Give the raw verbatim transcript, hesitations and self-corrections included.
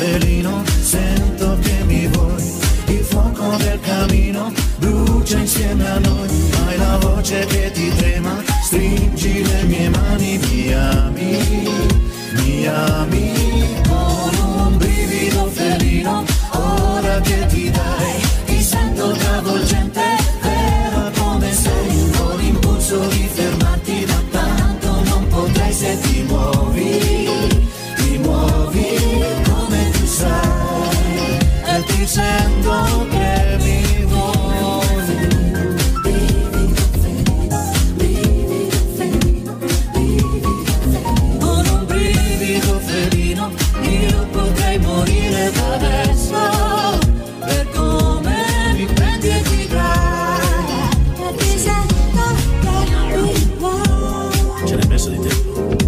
felino, sento che mi vuoi, il fuoco del camino brucia insieme a noi, hai la voce che ti trema, stringi le mie mani, mi ami, mi ami, con un brivido felino, ora che ti dai, ti sento travolgente, vera come sei, con l'impulso di fermarti da tanto non potrei se ti muovi, ti muovi come tu sai, e ti sento che mi vuoi. Con un brivido felino io potrei morire da adesso, per come mi prendi e ti dai, e ti sento che mi vuoi. Ce n'è messo di tempo.